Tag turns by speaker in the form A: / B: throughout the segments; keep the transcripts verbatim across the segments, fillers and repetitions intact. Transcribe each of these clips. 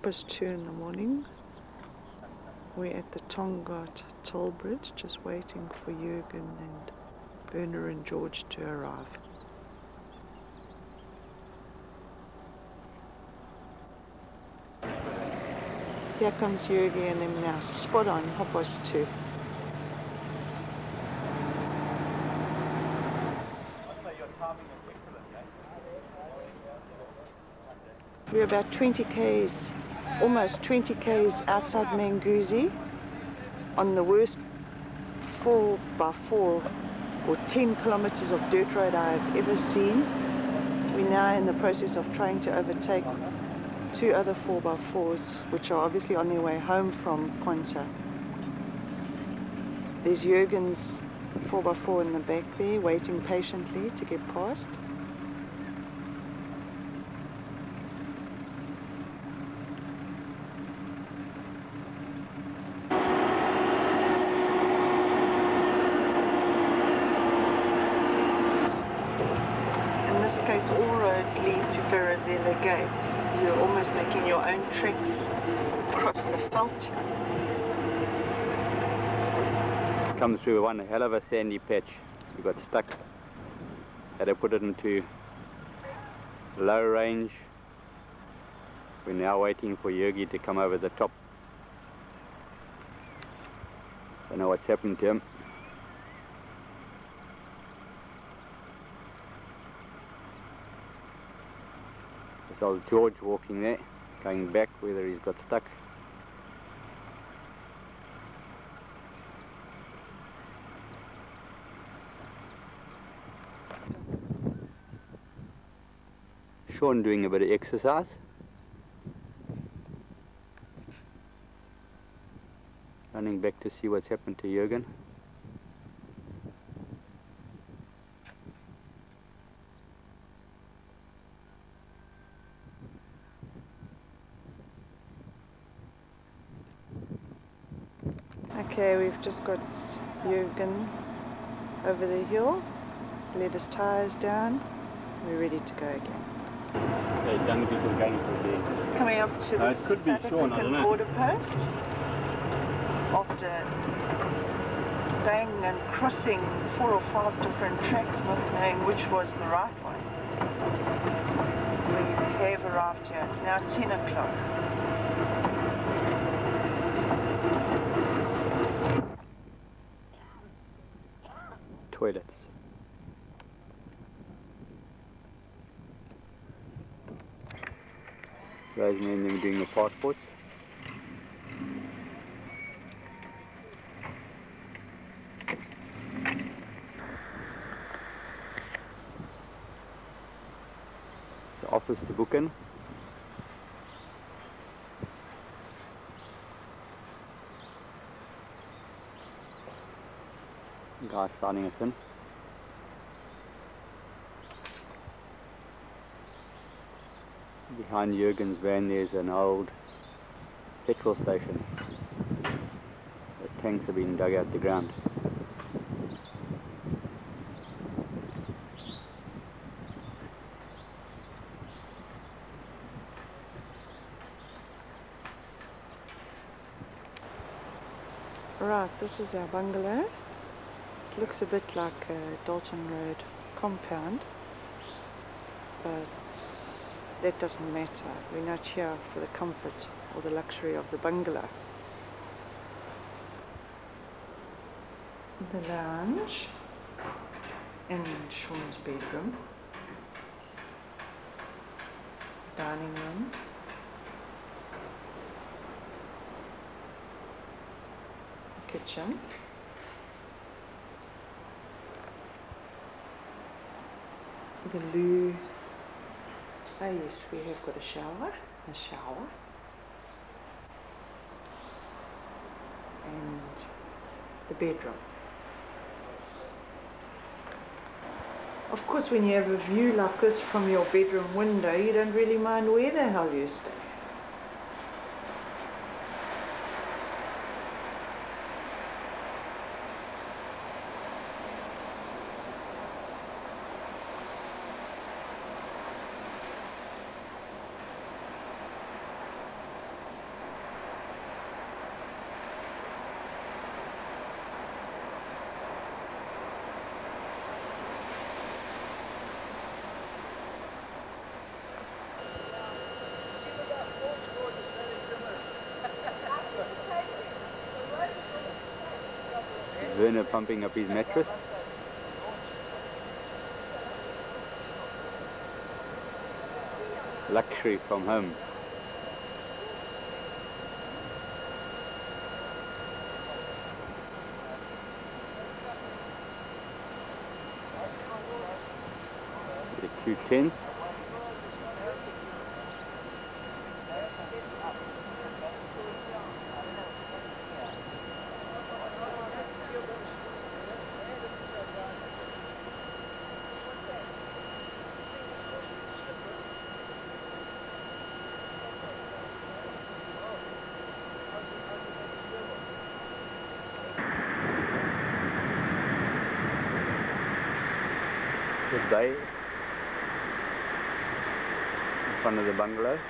A: past two in the morning. We're at the Tongaat toll bridge, just waiting for Jürgen and Werner and George to arrive. Here comes Jürgen and them now, spot on, half past two. We're about twenty k's, almost twenty k's outside Manguzi on the worst four by four or ten kilometers of dirt road I've ever seen. We're now in the process of trying to overtake two other four by fours which are obviously on their way home from Kwanzaa. There's Jürgen's four by four in the back there waiting patiently to get past. In this case, all roads lead to Ferrazela Gate. You're almost making your own treks across the veld.
B: Come through one hell of a sandy patch. We got stuck. Had to put it into low range. We're now waiting for Jürgen to come over the top. Don't know what's happened to him. There's old George walking there, going back whether he's got stuck. Sean doing a bit of exercise. Running back to see what's happened to Jürgen.
A: Okay, we've just got Jürgen over the hill, let his tyres down, we're ready to go again.
B: There's young people going for the...
A: Coming up to the
B: Uh, it could be
A: South
B: Sean, I
A: African
B: don't know.
A: border post, after going and crossing four or five different tracks, not knowing which was the right one. We have arrived here, it's now ten o'clock.
B: Toilets. Those men them doing the passports. The office to book in. Guy signing us in. Behind Jürgen's van there's an old petrol station. The tanks have been dug out the ground.
A: Right, this is our bungalow. It looks a bit like a Dalton Road compound, but that doesn't matter. We're not here for the comfort or the luxury of the bungalow. The lounge and Sean's bedroom, dining room, kitchen, the loo. Ah yes, we have got a shower, a shower, and the bedroom. Of course, when you have a view like this from your bedroom window, you don't really mind where the hell you stay.
B: burner pumping up his mattress. Luxury from home. The two tents. The bay in front of the bungalow.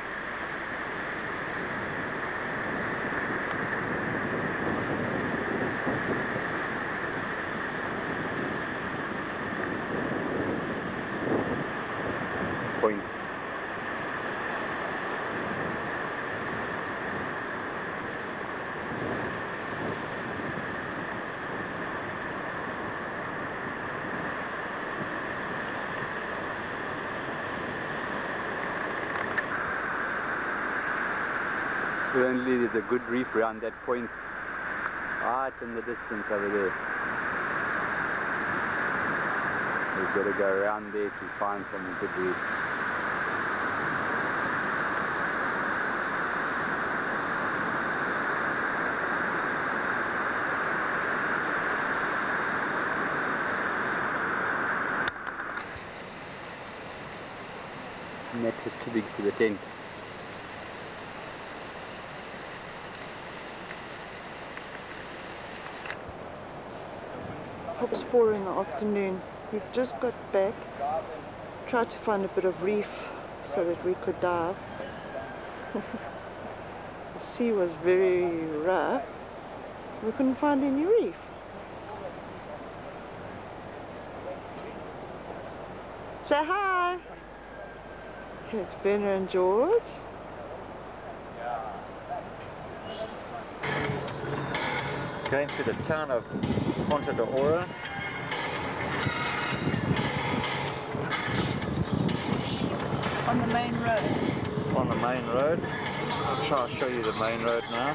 B: Point. Currently there's a good reef around that point, right in the distance over there. We've got to go around there to find some good reef. Net is too big for the tent.
A: It was four in the afternoon. We've just got back, tried to find a bit of reef so that we could dive. The sea was very rough. We couldn't find any reef. Say hi! Here's Benner and George.
C: Going to the town of Ponta de Ora.
A: On the main road.
C: On the main road. I'll try to show you the main road now.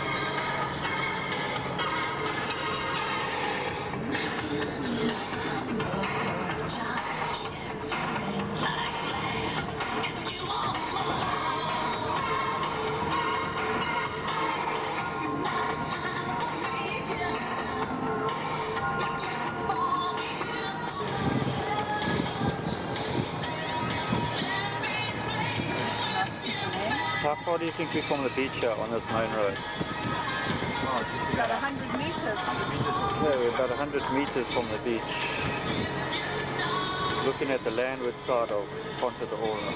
C: How far do you think we're from the beach here on this main road?
A: About a hundred meters.
C: Yeah, we're about a hundred meters from the beach. Looking at the landward side of Ponta de Ora.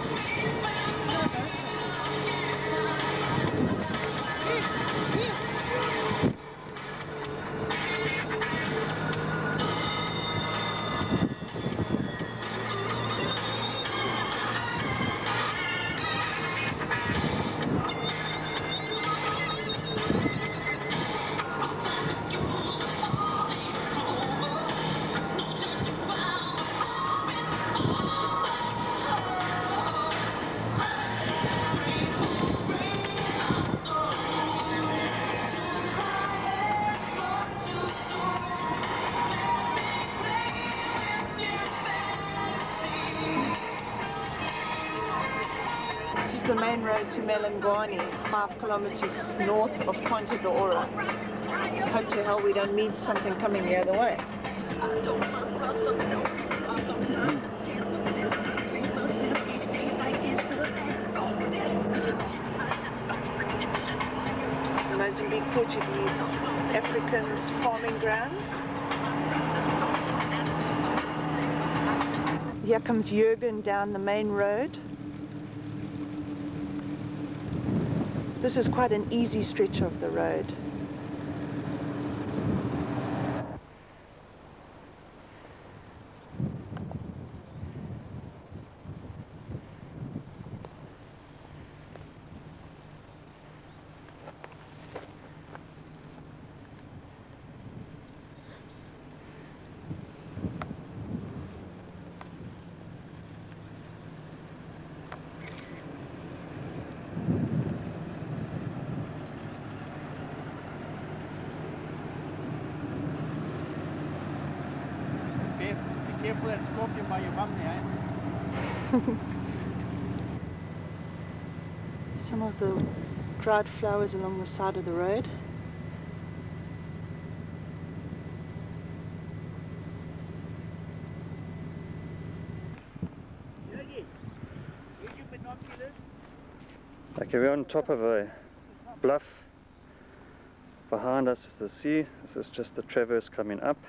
A: The main road to Melangwani, five kilometers north of Ponta de Ora. Hope to hell we don't meet something coming the other way. Mozambique Portuguese Africans farming grounds. Here comes Jürgen down the main road. This is quite an easy stretch of the road.
C: Careful that scorpion by your bum there, eh?
A: Some of the dried flowers along the side of the road.
D: Okay, we're on top of a bluff. Behind us is the sea. This is just the traverse coming up.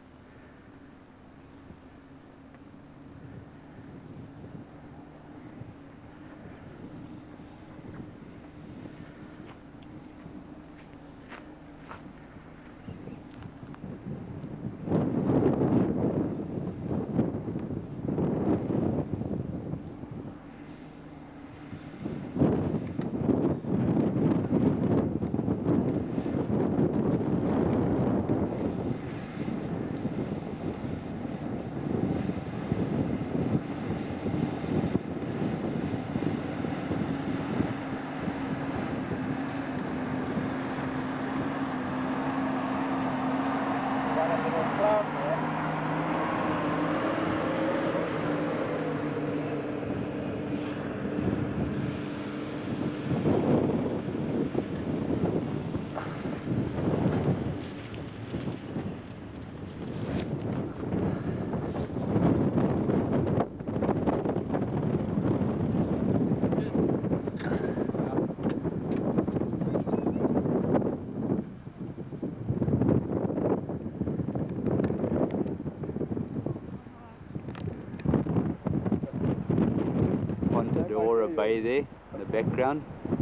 B: Or bay there in the background.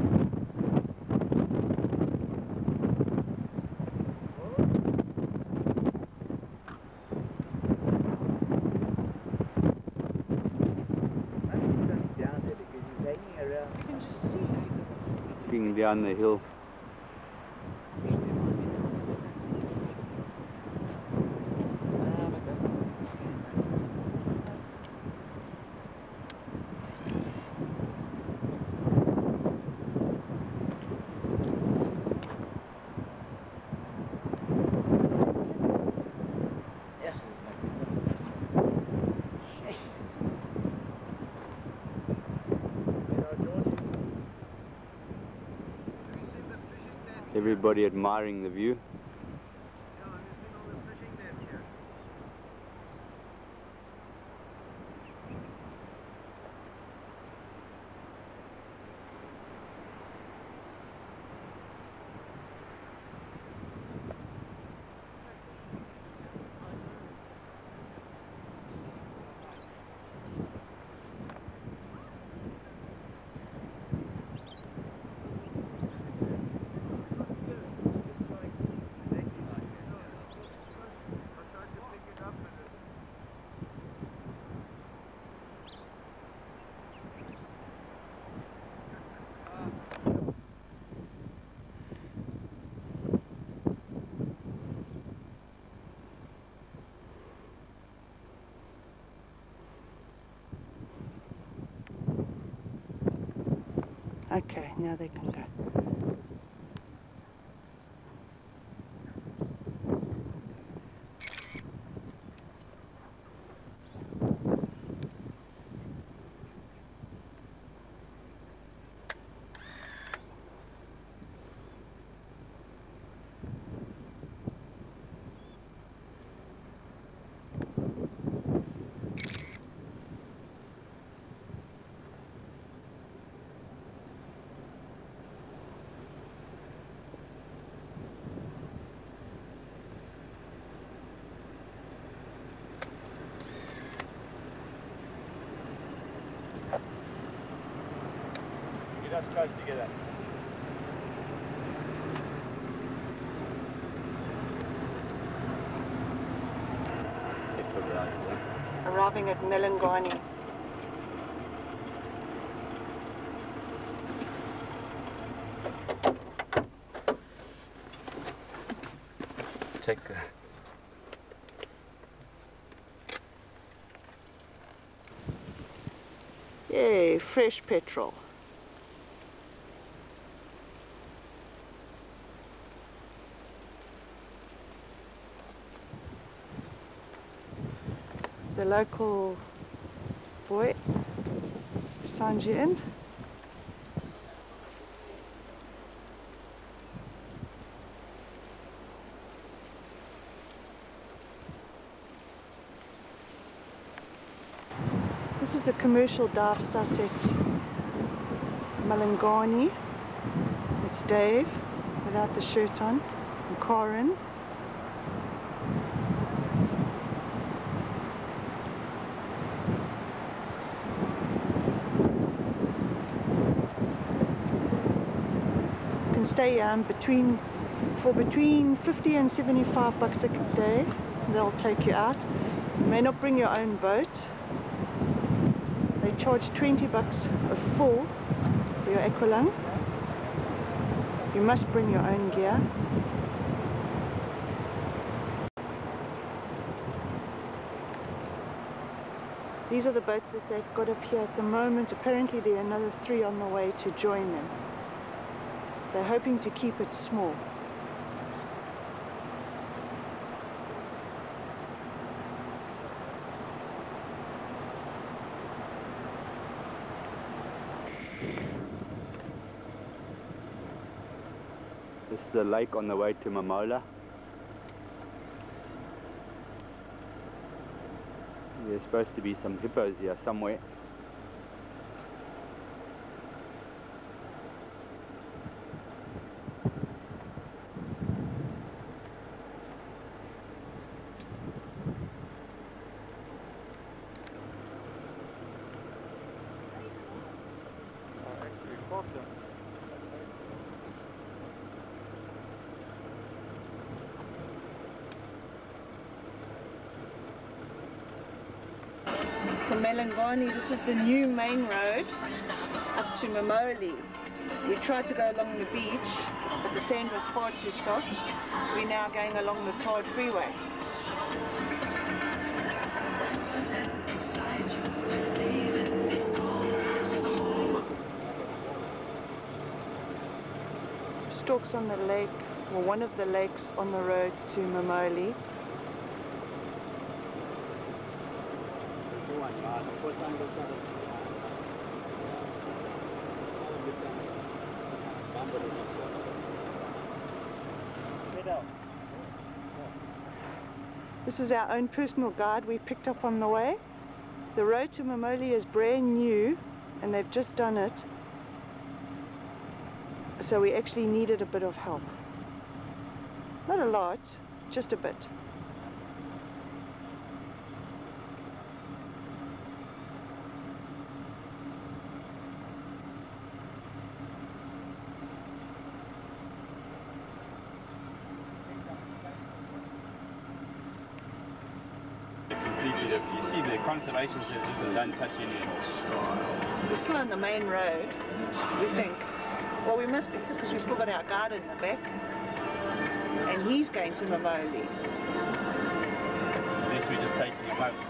A: You can just see.
B: Looking down the hill. Everybody admiring the view.
A: Okay, now they can go.
C: Get us close together.
A: Arriving at Melangani.
B: Take the
A: Yay, fresh petrol. the local boy signs you in. This is the commercial dive site at Malangani. It's Dave without the shirt on, and Corin. You can stay um, between for between fifty and seventy-five bucks a day. They'll take you out. You may not bring your own boat. They charge twenty bucks a full for your aqualung. You must bring your own gear. These are the boats that they've got up here at the moment. Apparently there are another three on the way to join them. They're hoping to keep it small.
B: This is the lake on the way to Momola. There's supposed to be some hippos here somewhere.
A: From Malangani, this is the new main road up to Momoli. We tried to go along the beach, but the sand was far too soft. We're now going along the tarred freeway. Stalks on the lake, or one of the lakes on the road to Momoli. This is our own personal guide we picked up on the way. The road to Momoli is brand new and they've just done it, so we actually needed a bit of help. Not a lot, just a bit.
B: Completely, you see the conservation says listen, don't touch any of it.
A: We're still on the main road, we think. Well, we must be, because we've still got our guard in the back. And he's going to Momoli.
B: Unless we're just taking him home.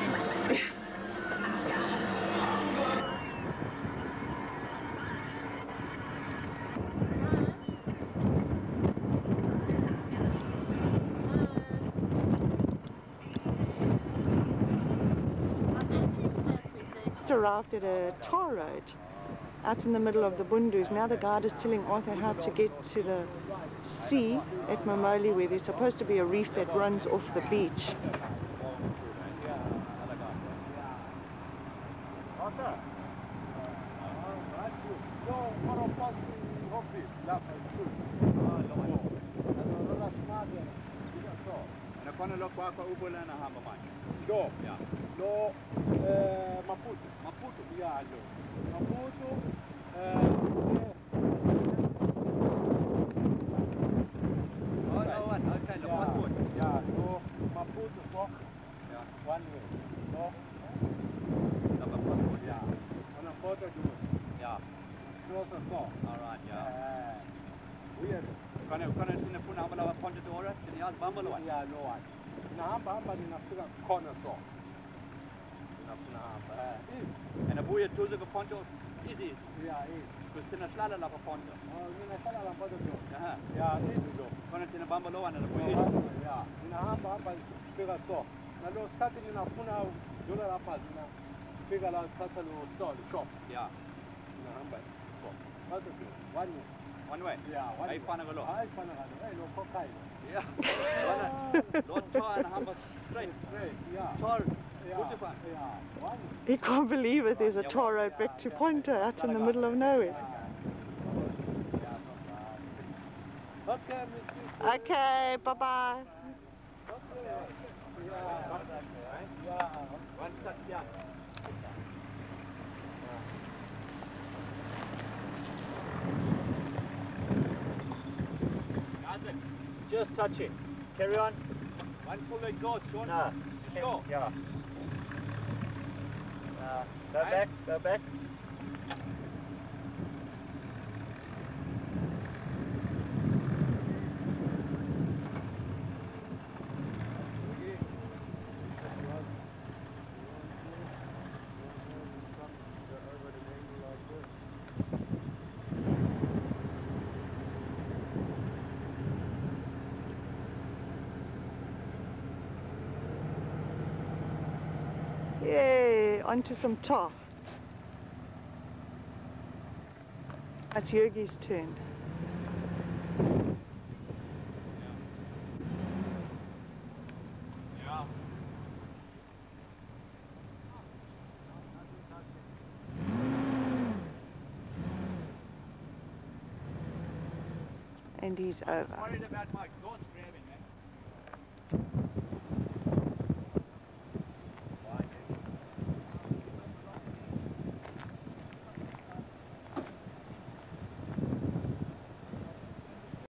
A: Arrived at a tar road out in the middle of the Bundus. Now the guide is telling Arthur how to get to the sea at Momoli, where there's supposed to be a reef that runs off the beach.
E: Lo, yeah. Lo, uh, Maputo. Maputo, yeah, lo. Maputo, uh, oh, no, one, okay, lo, Maputo. Yeah, lo, Maputo, so, yeah, one way. Lo, no, Maputo, yeah. On a photo, do yeah. Closer, so. All right, yeah. Weird. Can you, can you see the phone number of Ponte Dora? Can you ask Bumble one? Yeah, no one. Nahamba hamba ninafika corner store. Ninafuna hamba. Eh, easy.
B: And abuya tuzo ka Ponte easy.
E: Yeah, easy.
B: Because tina slala la ka Ponte.
E: Oh, nina sala la Ponte do.
B: Aha.
E: Yeah, easy do.
B: Kana tina Bumble one and
E: Oh,
B: abuya.
E: yeah. Ninahamba hamba fika store. Nalo stati ninafuna dola hapa zinafika la sasa lo stall shop.
C: Yeah.
E: Inahamba. So. Basi tu. One way.
C: One way?
E: Yeah, one way.
C: Hai panagalo.
E: Hai panagalo. Eh, lo kokai.
C: Yeah. Lot tar and hamba straight.
E: Straight, yeah.
C: Tar.
E: Yeah.
C: Good fun.
E: Yeah. One way.
A: He can't believe it, there's a tar road back to Pointer out in the middle of nowhere.
E: Okay, Missus
A: Okay, bye-bye.
C: One touch, yeah. Just touch it. Carry on. One full exhaust, Sean.
D: No.
C: You sure?
D: Yeah. Uh, go back, go back.
A: Yay, onto some tar. That's Jurgi's turn.
C: Yeah.
A: And he's over.
C: Worried about my exhaust grabbing.